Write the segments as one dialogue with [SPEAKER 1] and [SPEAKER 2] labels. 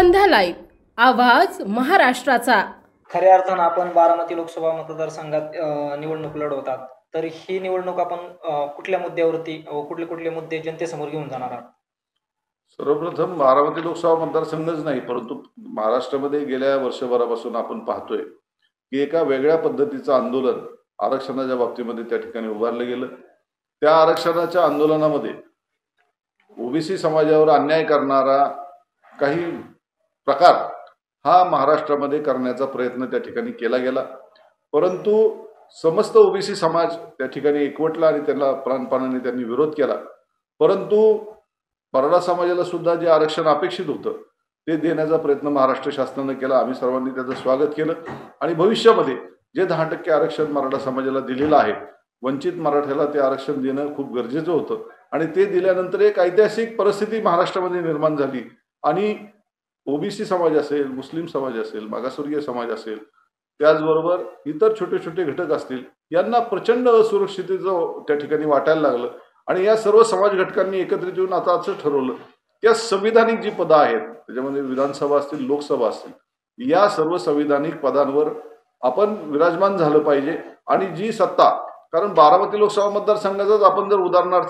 [SPEAKER 1] संध्या live आवाज महाराष्ट्राचा।
[SPEAKER 2] खऱ्या अर्थानं आपण बारामती लोकसभा मतदारसंघात निवडणूक लढवतात, तर ही निवडणूक आपण कुठल्या मुद्द्यावरती कुठले कुठले मुद्दे जनतेसमोर घेऊन जाणार आहात?
[SPEAKER 3] सर्वप्रथम बारामती लोकसभा मतदारसंघच नाही, परंतु महाराष्ट्रामध्ये गेल्या वर्षभरापासून आपण पाहतोय की एका वेगळ्या पद्धतीचं आंदोलन आरक्षणाच्या बाबतीमध्ये त्या ठिकाणी उभारलं गेलं। त्या आरक्षणाच्या आंदोलनामध्ये ओबीसी समाजावर अन्याय करणारा काही प्रकार हा महाराष्ट्रामध्ये करण्याचा प्रयत्न त्या ठिकाणी केला गेला, परंतु समस्त ओबीसी समाज त्या ठिकाणी एकवटला आणि त्याला प्राणपणाने त्यांनी विरोध केला। परंतु मराठा समाजाला सुद्धा जे आरक्षण अपेक्षित होतं ते देण्याचा प्रयत्न महाराष्ट्र शासनाने केला। आम्ही सर्वांनी त्याचं स्वागत केलं आणि भविष्यामध्ये जे 10% आरक्षण मराठा समाजाला दिलेलं आहे, वंचित मराठ्याला ते आरक्षण देणं खूप गरजेचं होतं आणि ते दिल्यानंतर एक ऐतिहासिक परिस्थिती महाराष्ट्रामध्ये निर्माण झाली आणि ओबीसी समाज असेल, मुस्लिम समाज असेल, मागासवर्गीय समाज असेल, त्याचबरोबर इतर छोटे छोटे घटक असतील, यांना प्रचंड असुरक्षिततेचं त्या ठिकाणी वाटायला लागलं आणि या सर्व समाज घटकांनी एकत्रित येऊन आता असं ठरवलं की संविधानिक जी पदं आहेत, त्याच्यामध्ये विधानसभा असतील, लोकसभा असतील, या सर्व संविधानिक पदांवर आपण विराजमान झालं पाहिजे आणि जी सत्ता, कारण बारामती लोकसभा मतदारसंघाचंच आपण जर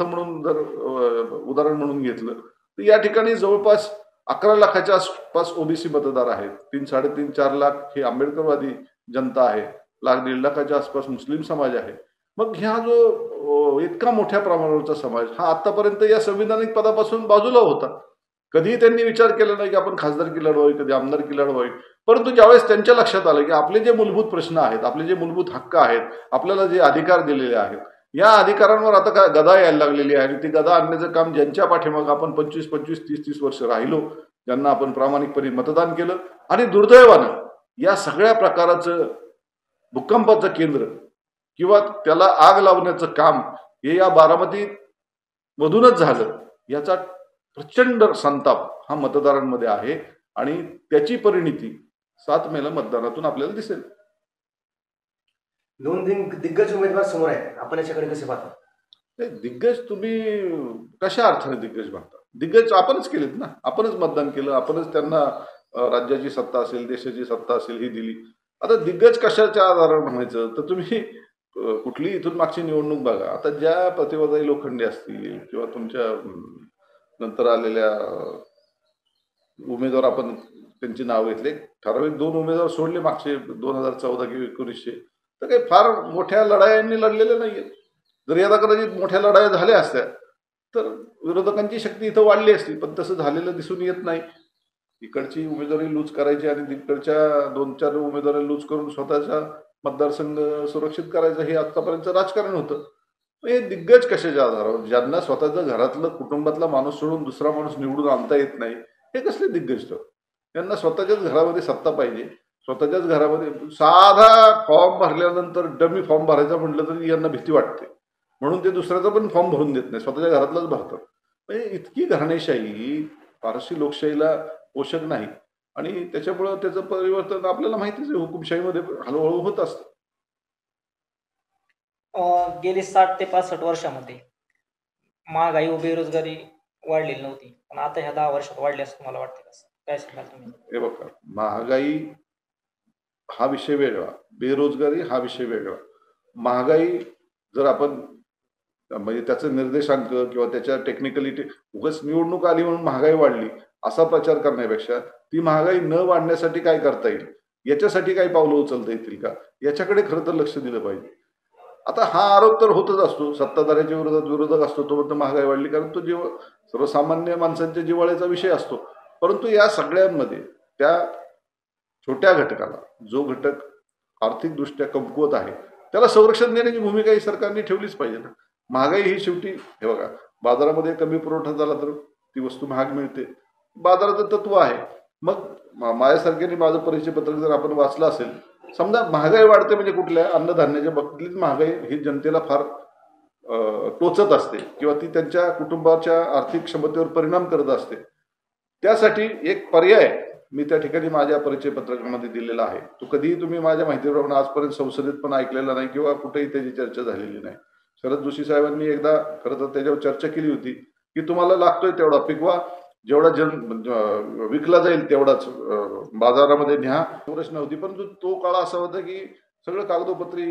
[SPEAKER 3] उदाहरण म्हणून घेतलं तर या ठिकाणी जवळपास 11 लाखाच्या आसपास ओबीसी मतदार आहेत, 3-3.5 4 लाख ही आंबेडकरवादी जनता आहे, 1-1.5 लाखाच्या आसपास मुस्लिम समाज आहे। मग ह्या जो इतका मोठ्या प्रमाणावरचा समाज हा आतापर्यंत या संविधानिक पदापासून बाजूला होता। कधीही त्यांनी विचार केला नाही की आपण खासदारकी लढवावी, कधी आमदारकी लढवावी, परंतु ज्यावेळेस त्यांच्या लक्षात आलं की आपले जे मूलभूत प्रश्न आहेत, आपले जे मूलभूत हक्क आहेत, आपल्याला जे अधिकार दिलेले आहेत, या अधिकारांवर आता काय गदा यायला लागलेली आहे आणि ती गदा आणण्याचं काम ज्यांच्या पाठीमागे आपण 25-25, 30-30 वर्ष राहिलो, ज्यांना आपण प्रामाणिकपणे मतदान केलं आणि दुर्दैवानं या सगळ्या प्रकाराचं भूकंपाचं केंद्र किंवा त्याला आग लावण्याचं काम हे या बारामती मधूनच झालं, याचा प्रचंड संताप हा मतदारांमध्ये आहे आणि त्याची परिणिती 7 मेला मतदानातून आपल्याला दिसेल।
[SPEAKER 4] 2 दिग्गज उमेदवार समोर आहेत, आपण याच्याकडे कसे पाहता?
[SPEAKER 3] दिग्गज तुम्ही कशा अर्थाने दिग्गज पाहता? दिग्गज आपणच केलेत ना, आपणच मतदान केलं, आपणच त्यांना राज्याची सत्ता असेल, देशाची सत्ता असेल ही दिली। आता दिग्गज कशाच्या आधारावर म्हणायचं तर तुम्ही कुठली इथून मागची निवडणूक बघा, आता ज्या प्रतिभाताई लोखंडे असतील किंवा तुमच्या नंतर आलेल्या उमेदवार, आपण त्यांची नाव घेतले, ठराविक 2 उमेदवार सोडले मागचे 2014 किंवा 1900, तर काही फार मोठ्या लढायांनी लढलेल्या नाहीये। जर याला कदाचित मोठ्या लढाया झाल्या असत्या तर विरोधकांची शक्ती इथं वाढली असती, पण तसं झालेलं दिसून येत नाही। इकडची उमेदवारी लूज करायची आणि तिकडच्या 2-4 उमेदवारी लूज करून स्वतःचा मतदारसंघ सुरक्षित करायचं हे आतापर्यंत राजकारण होतं। हे दिग्गज कशाच्या आधारावर? ज्यांना स्वतःच्या घरातलं कुटुंबातला माणूस सोडून दुसरा माणूस निवडून आणता येत नाही, हे कसले दिग्गज? त्यांना स्वतःच्याच घरामध्ये सत्ता पाहिजे, स्वतःच्याच घरामध्ये साधा फॉर्म भरल्यानंतर डमी फॉर्म भरायचा म्हटलं तरी यांना भीती वाटते, म्हणून ते दुसऱ्याचा पण फॉर्म भरून देत नाही, स्वतःच्या घरातलाच भरतात। म्हणजे इतकी घराणेशाही फारशी लोकशाहीला पोषक नाही आणि त्याच्यामुळं त्याचं परिवर्तन आपल्याला माहितीच आहे, हुकुमशाहीमध्ये हळूहळू होत असतं।
[SPEAKER 2] गेली 60 ते 65 वर्षामध्ये महागाई व बेरोजगारी वाढलेली नव्हती, पण आता ह्या 10 वर्षात वाढली असं तुम्हाला वाटतं का? काय सांगाल तुम्ही?
[SPEAKER 3] हे बघा, महागाई हा विषय वेगळा, बेरोजगारी हा विषय वेगळा। महागाई जर आपण म्हणजे त्याचं निर्देशांक किंवा त्याच्या टेक्निकलिटी, उगाच निवडणूक आली म्हणून महागाई वाढली असा प्रचार करण्यापेक्षा ती महागाई न वाढण्यासाठी काय करता येईल, याच्यासाठी काही पावलं उचलता येतील का, याच्याकडे खरं तर लक्ष दिलं पाहिजे। आता हा आरोप तर होतच असतो, सत्ताधाऱ्याच्या विरोधात विरोधक असतो तो म्हणतो महागाई वाढली, कारण तो सर्वसामान्य माणसांच्या जिव्हाळ्याचा विषय असतो। परंतु या सगळ्यांमध्ये त्या छोट्या घटकाला, जो घटक आर्थिकदृष्ट्या कमकुवत आहे, त्याला संरक्षण देण्याची भूमिका ही सरकारने ठेवलीच पाहिजे ना। महागाई ही शेवटी, हे बघा, बाजारामध्ये कमी पुरवठा झाला तर ती वस्तू महाग मिळते, बाजाराचं तत्व आहे। मग माझ्यासारख्याने माझं परिचय पत्रक जर आपण वाचलं असेल, समजा महागाई वाढते म्हणजे कुठल्या अन्नधान्याच्या बाबतीतलीच महागाई ही जनतेला फार टोचत असते किंवा ती त्यांच्या कुटुंबाच्या आर्थिक क्षमतेवर परिणाम करत असते। त्यासाठी एक पर्याय मी त्या ठिकाणी माझ्या परिचय पत्रकामध्ये दिलेला आहे, तो कधीही तुम्ही माझ्या माहितीप्रमाणे आजपर्यंत संसदेत पण ऐकलेला नाही किंवा कुठेही त्याची चर्चा झालेली नाही। शरद जोशी साहेबांनी एकदा खरं तर त्याच्यावर चर्चा केली होती की तुम्हाला लागतोय तेवढा पिकवा, जेवढा विकला जाईल तेवढाच बाजारामध्ये न्या प्रश्न नव्हती. परंतु तो काळ असा होता की सगळं कागदोपत्री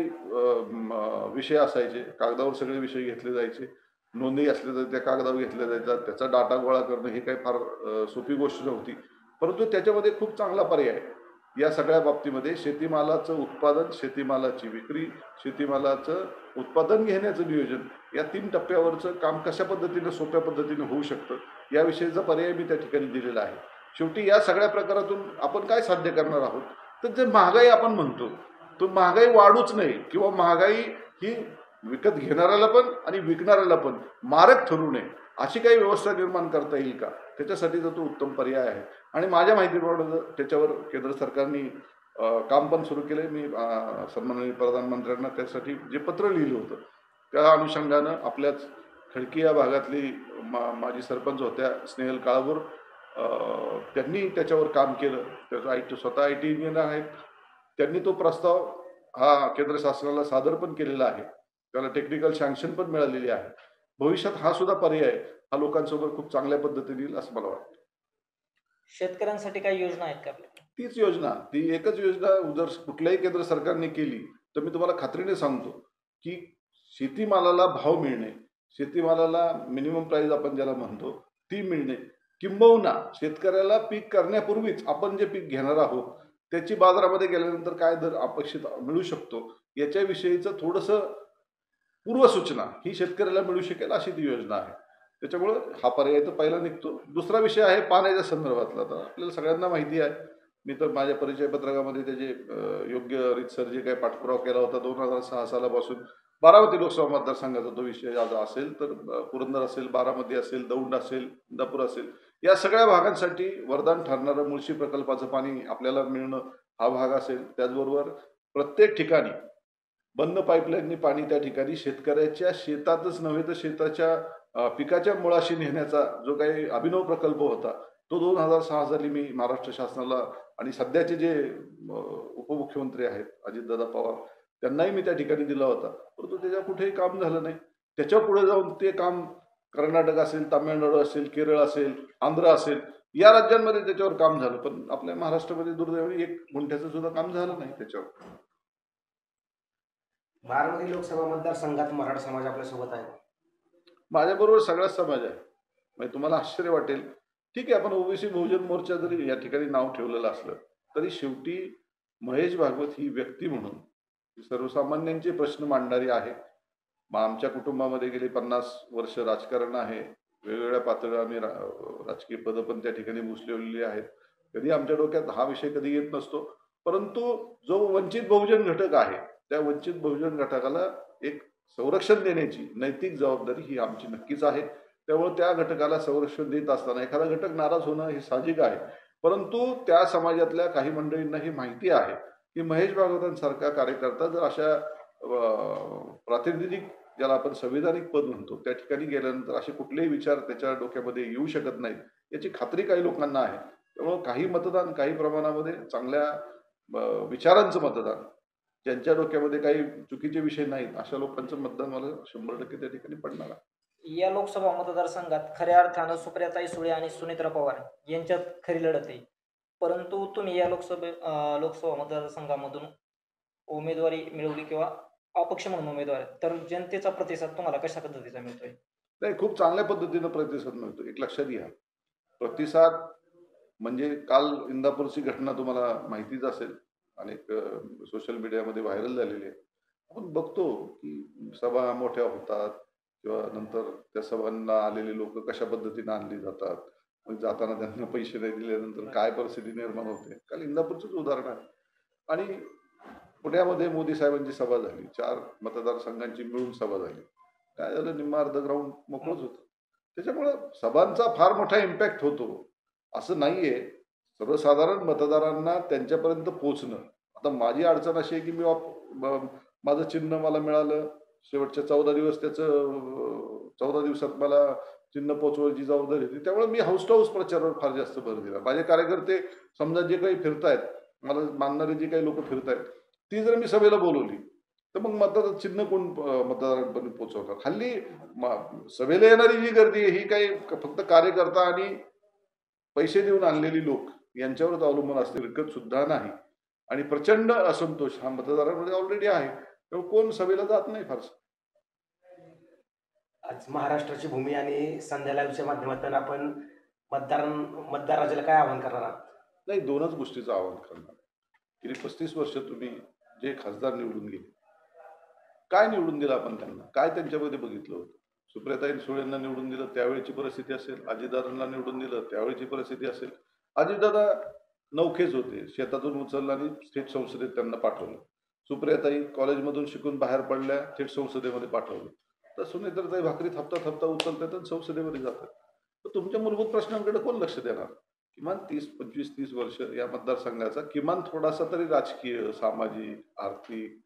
[SPEAKER 3] विषय असायचे, कागदावर सगळे विषय घेतले जायचे, नोंदी असल्या तर त्या कागदावर घेतल्या जायच्या, त्याचा डाटा गोळा करणं ही काही फार सोपी गोष्ट नव्हती. परंतु त्याच्यामध्ये खूप चांगला पर्याय या सगळ्या बाबतीमध्ये शेतीमालाचं उत्पादन, शेतीमालाची विक्री, शेतीमालाचं उत्पादन घेण्याचं नियोजन या 3 टप्प्यावरचं काम कशा पद्धतीने सोप्या पद्धतीने होऊ शकतं याविषयीचा पर्याय मी त्या ठिकाणी दिलेला आहे. शेवटी या सगळ्या प्रकारातून आपण काय साध्य करणार आहोत, तर जे महागाई आपण म्हणतो तो महागाई वाढूच नाही किंवा महागाई ही विकत घेणाऱ्याला पण आणि विकणाऱ्याला पण मारक ठरू नये अशी काही व्यवस्था निर्माण करता येईल का, त्याच्यासाठीचा तो उत्तम पर्याय आहे. आणि माझ्या माहितीप्रमाणे त्याच्यावर केंद्र सरकारने काम पण सुरू केलं. मी सन्माननीय प्रधानमंत्र्यांना त्यासाठी जे पत्र लिहिलं होतं त्या अनुषंगानं आपल्याच खडकी या भागातली माजी सरपंच होत्या स्नेहल काळभोर, त्यांनी त्याच्यावर काम केलं. त्याचं स्वतः IT इंजिनियर आहेत. त्यांनी तो प्रस्ताव हा केंद्र शासनाला सादर पण केलेला आहे, त्याला टेक्निकल सँक्शन पण मिळालेली आहे. भविष्यात हा सुद्धा पर्याय हा लोकांसोबत खूप चांगल्या पद्धतीने येईल असं मला वाटतं.
[SPEAKER 2] शेतकऱ्यांसाठी काही योजना आहेत का आपल्याकडे?
[SPEAKER 3] तीच योजना, ती एकच योजना जर कुठल्याही केंद्र सरकारने केली तर मी तुम्हाला खात्रीने सांगतो की शेतीमालाला भाव मिळणे, शेतीमालाला मिनिमम प्राइस आपण ज्याला म्हणतो ती मिळणे, किंबहुना शेतकऱ्याला पीक करण्यापूर्वीच आपण जे पीक घेणार आहोत त्याची बाजारामध्ये गेल्यानंतर काय दर अपेक्षित मिळू शकतो याच्याविषयीचं थोडंसं पूर्वसूचना ही शेतकऱ्याला मिळू शकेल अशी ती योजना आहे. त्याच्यामुळं हा पर्याय तर पहिला निघतो. दुसरा विषय आहे पाण्याच्या संदर्भातला. तर आपल्याला सगळ्यांना माहिती आहे, मी तर माझ्या परिचय पत्रकामध्ये त्याचे योग्य रीतसर जे काही पाठपुरावा केला होता 2006 सालापासून. बारामती लोकसभा मतदारसंघाचा तो विषय आज असेल तर पुरंदर असेल, बारामती असेल, दौंड असेल, इंदापूर असेल, या सगळ्या भागांसाठी वरदान ठरणारं मुळशी प्रकल्पाचं पाणी आपल्याला मिळणं हा भाग असेल. त्याचबरोबर प्रत्येक ठिकाणी बंद पाईपलाईननी पाणी त्या ठिकाणी शेतकऱ्याच्या शेतातच नव्हे तर शेताच्या पिकाच्या मुळाशी नेण्याचा जो काही अभिनव प्रकल्प होता तो 2006 साली मी महाराष्ट्र शासनाला आणि सध्याचे जे उपमुख्यमंत्री आहेत अजितदादा पवार त्यांनाही मी त्या ठिकाणी दिला होता. परंतु त्याच्या कुठेही काम झालं नाही. त्याच्या पुढे जाऊन ते काम कर्नाटक असेल, तामिळनाडू असेल, केरळ असेल, आंध्र असेल या राज्यांमध्ये त्याच्यावर काम झालं, पण आपल्या महाराष्ट्रामध्ये दुर्दैवाने 1 गुंठ्याचं सुद्धा काम झालं नाही त्याच्यावर.
[SPEAKER 4] बारामती लोकसभा मतदारसंघात मराठा समाज आपल्यासोबत आहे.
[SPEAKER 3] माझ्याबरोबर सगळाच समाज आहे. म्हणजे तुम्हाला आश्चर्य वाटेल, ठीक आहे आपण ओबीसी बहुजन मोर्चा जरी या ठिकाणी नाव ठेवलेलं असलं तरी शेवटी महेश भागवत ही व्यक्ती म्हणून सर्वसामान्यांचे प्रश्न मांडणारी आहे. आमच्या कुटुंबामध्ये गेली 50 वर्ष राजकारण आहे. वेगवेगळ्या पातळीवर आम्ही राजकीय पदं पण त्या ठिकाणी भूषलेली आहेत. कधी आमच्या डोक्यात हा विषय कधी येत नसतो, परंतु जो वंचित बहुजन घटक आहे त्या वंचित बहुजन घटकाला एक संरक्षण देण्याची नैतिक जबाबदारी ही आमची नक्कीच आहे. त्यामुळे त्या घटकाला संरक्षण देत असताना एखादा घटक नाराज होणं हे साहजिक आहे, परंतु त्या समाजातल्या काही मंडळींना ही माहिती आहे की महेश भागवतांसारखा कार्यकर्ता जर अशा प्रातिनिधिक ज्याला आपण संविधानिक पद म्हणतो त्या ठिकाणी गेल्यानंतर असे कुठलेही विचार त्याच्या डोक्यामध्ये येऊ शकत नाहीत याची खात्री काही लोकांना आहे. त्यामुळे काही मतदान काही प्रमाणामध्ये चांगल्या विचारांचं मतदान, ज्यांच्या डोक्यामध्ये काही चुकीचे विषय नाहीत अशा लोकांचं मतदान मला 100% त्या ठिकाणी पडणार आहे.
[SPEAKER 2] या लोकसभा मतदारसंघात खऱ्या अर्थानं सुप्रियाताई सुळे आणि सुनेत्रा पवार यांच्यात खरी लढत आहे, परंतु तुम्ही या लोकसभा मतदारसंघामधून उमेदवारी मिळवली किंवा अपक्ष म्हणून उमेदवार आहे, तर जनतेचा प्रतिसाद तुम्हाला कशा पद्धतीचा मिळतोय?
[SPEAKER 3] नाही, खूप चांगल्या पद्धतीनं प्रतिसाद मिळतो. एक लक्षात घ्या, प्रतिसाद म्हणजे काल इंदापूरची घटना तुम्हाला माहितीच असेल, अनेक सोशल मीडियामध्ये व्हायरल झालेली आहे. आपण बघतो की सभा मोठ्या होतात किंवा नंतर त्या सभांना आलेले लोक कशा पद्धतीने आणली जातात, मग जाताना त्यांना पैसे नाही दिल्यानंतर काय परिस्थिती निर्माण होते. काल इंदापूरचंच उदाहरण आहे. आणि पुण्यामध्ये मोदी साहेबांची सभा झाली, 4 मतदारसंघांची मिळून सभा झाली. काय झालं, निम्मा अर्ध ग्राउंड मोकळंच होतं. त्याच्यामुळं सभांचा फार मोठा इम्पॅक्ट होतो. असं नाहीये, सर्वसाधारण मतदारांना त्यांच्यापर्यंत पोहोचणं. आता माझी अडचण अशी आहे की मी माझं चिन्ह मला मिळालं, शेवटच्या 14 दिवस त्याचं 14 दिवसात मला चिन्ह पोचवायची जबाबदारी होती. त्यामुळे मी हाऊस टू हाऊस प्रचारावर फार जास्त भर दिला. माझे कार्यकर्ते समजा जे काही फिरतायत, मला मानणारे जे काही लोक फिरतायत, ती जर मी सभेला बोलवली तर मग मतदार चिन्ह कोण मतदारांपर्यंत पोहोचवणार? हल्ली सभेला येणारी जी गर्दी आहे ही काही फक्त कार्यकर्ता आणि पैसे देऊन आणलेली लोक यांच्यावरच अवलंबून असते, विकत सुद्धा नाही. आणि प्रचंड असंतोष हा मतदारांमध्ये ऑलरेडी आहे, त्यामुळे कोण सभेला जात नाही फारसं.
[SPEAKER 4] आज महाराष्ट्राची भूमी आणि संध्या लाईव्हच्या माध्यमातून आपण मतदार राजाला काय आवाहन करणार आहात?
[SPEAKER 3] नाही, दोनच गोष्टीचं आवाहन करणार. गेली 35 वर्ष तुम्ही जे खासदार निवडून गेले, काय निवडून दिलं आपण त्यांना, काय त्यांच्यामध्ये बघितलं होतं? सुप्रियाताई सुळेंना निवडून दिलं त्यावेळेची परिस्थिती असेल, अजितदादांना निवडून दिलं त्यावेळची परिस्थिती असेल. अजितदादा नौखेच होते, शेतातून उचललं आणि थेट संसदेत त्यांना पाठवलं. सुप्रियाताई कॉलेजमधून शिकून बाहेर पडल्या, थेट संसदेमध्ये पाठवलं. तर सुनेत्रताई भाकरी थापता थापता उचलतात आणि संसदेमध्ये जातात. तर तुमच्या मूलभूत प्रश्नांकडे कोण लक्ष देणार? किमान 25-30 वर्ष या मतदारसंघाचा किमान थोडासा तरी राजकीय, सामाजिक, आर्थिक,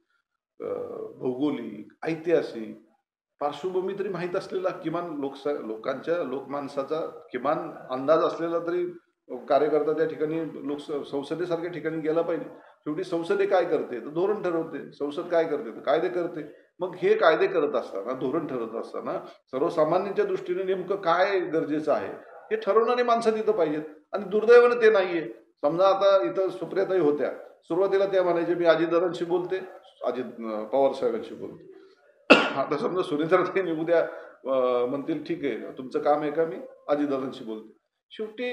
[SPEAKER 3] भौगोलिक, ऐतिहासिक पार्श्वभूमी तरी माहीत असलेला, किमान लोकांच्या लोकमानसाचा किमान अंदाज असलेला तरी कार्यकर्ता त्या ठिकाणी संसदेसारख्या ठिकाणी गेला पाहिजे. शेवटी संसद काय करते तर धोरण ठरवते, संसद काय करते तर कायदे करते. मग हे कायदे करत असताना, धोरण ठरवत असताना सर्वसामान्यांच्या दृष्टीने नेमकं काय गरजेचं आहे हे ठरवणारी माणसं तिथं पाहिजेत. आणि दुर्दैवानं ते नाहीये. समजा आता इथं सुप्रियाताई होत्या, सुरुवातीला त्या म्हणायचे मी अजितदादांशी बोलते, अजित पवार साहेबांशी बोलते. आता समजा सुनेत्राताई उद्या म्हणतील ठीक आहे तुमचं काम आहे का, मी अजितदादांशी बोलते. शेवटी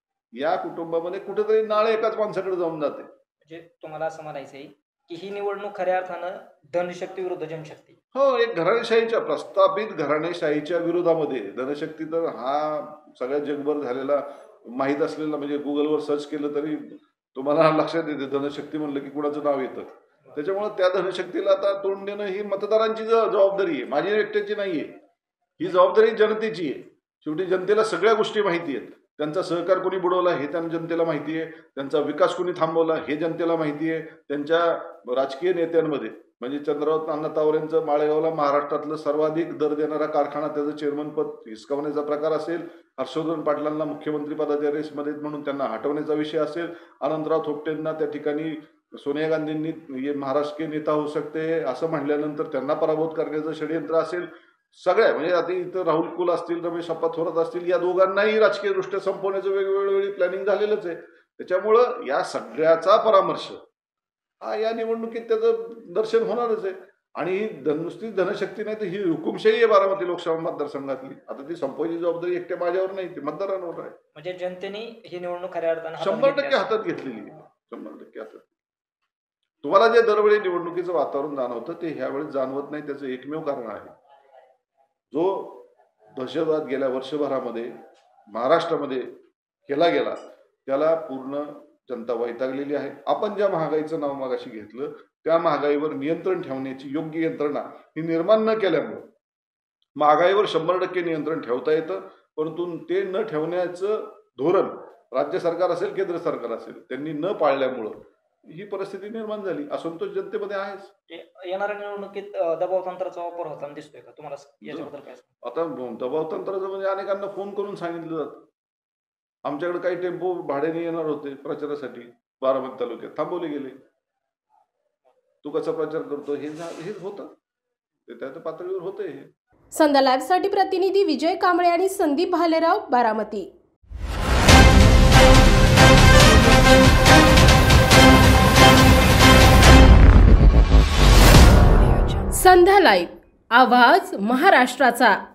[SPEAKER 3] या कुटुंबामध्ये कुठेतरी नाळे एकाच माणसाकडे जाऊन जाते.
[SPEAKER 2] म्हणजे तुम्हाला असं म्हणायचं आहे की ही निवडणूक खऱ्या अर्थानं धनशक्ती विरुद्ध जनशक्ती.
[SPEAKER 3] हो, एक घराणेशाहीच्या, प्रस्थापित घराणेशाहीच्या विरोधामध्ये. धनशक्ती तर हा सगळ्या जगभर झालेला माहीत असलेला, म्हणजे गुगलवर सर्च केलं तरी तुम्हाला लक्षात येते धनशक्ती म्हणलं की कुणाचं नाव येतं. त्याच्यामुळे त्या धनशक्तीला आता तोंड देणं ही मतदारांची जबाबदारी आहे, माझी एकट्याची नाहीये. ही जबाबदारी जनतेची आहे. शेवटी जनतेला सगळ्या गोष्टी माहिती आहेत. त्यांचा सहकार कोणी बुडवला हे त्यांना जनतेला माहिती आहे, त्यांचा विकास कोणी थांबवला हे जनतेला माहिती आहे. त्यांच्या राजकीय नेत्यांमध्ये म्हणजे चंद्रकांत अण्णा तावरेंचं माळेगावला महाराष्ट्रातलं सर्वाधिक दर देणारा कारखाना, त्याचं चेअरमनपद हिसकावण्याचा प्रकार असेल, हर्षवर्धन पाटलांना मुख्यमंत्री पदाच्या रेसमध्ये म्हणून त्यांना हटवण्याचा विषय असेल, अनंतराव थोपटेंना त्या ठिकाणी सोनिया गांधींनी महाराष्ट्रीय नेता होऊ शकते असं म्हणल्यानंतर त्यांना पराभूत करण्याचं षडयंत्र असेल. सगळ्या म्हणजे आता इथं राहुल कुल असतील, रमेश अप्पा थोरात असतील, या दोघांनाही राजकीयदृष्ट्या संपवण्याचं वेगवेगळी प्लॅनिंग झालेलंच आहे. त्याच्यामुळं या सगळ्याचा परामर्श हा या निवडणुकीत त्याचं दर्शन होणारच आहे. आणि नुसती धनशक्ती नाही तर ही हुकुमशाही आहे बारामती लोकसभा मतदारसंघातली. आता ती संपवायची जबाबदारी एकट्या माझ्यावर नाही, ती मतदारांवर आहे.
[SPEAKER 2] म्हणजे जनतेने ही निवडणूक खऱ्या अर्थानं
[SPEAKER 3] 100% हातात घेतलेली आहे, 100% हातात. तुम्हाला जे दरवेळी निवडणुकीचं वातावरण जाणवतं ते ह्यावेळेस जाणवत नाही. त्याचं एकमेव कारण आहे, जो दहशतवाद गेल्या वर्षभरामध्ये महाराष्ट्रामध्ये केला गेला त्याला पूर्ण जनता वैतागलेली आहे. आपण ज्या महागाईचं नाव मागाशी घेतलं त्या महागाईवर नियंत्रण ठेवण्याची योग्य यंत्रणा ही निर्माण न केल्यामुळे महागाईवर 100% नियंत्रण ठेवता येतं, परंतु ते न ठेवण्याचं धोरण राज्य सरकार असेल केंद्र सरकार असेल त्यांनी न पाळल्यामुळं ही परिस्थिती निर्माण झाली. असंतोष जनतेमध्ये आहेच.
[SPEAKER 2] येणाऱ्या निवडणुकीत दबाव तंत्राचा वापर होताना दिसतोय का तुम्हाला याच्याबद्दल काय?
[SPEAKER 3] आता दबाव तंत्राचं म्हणजे अनेकांना फोन करून सांगितलं जातं. आमच्याकडे काही टेम्पो भाड्याने येणार होते प्रचारासाठी बारामती तालुक्यात, थांबवले गेले. तू कसा प्रचार करतो हे होतं, ते त्या पातळीवर होतंय. हे
[SPEAKER 1] संध्या लाईव्हसाठी प्रतिनिधी विजय कांबळे आणि संदीप भालेराव, बारामती. संध्या लाईव्ह, आवाज महाराष्ट्राचा.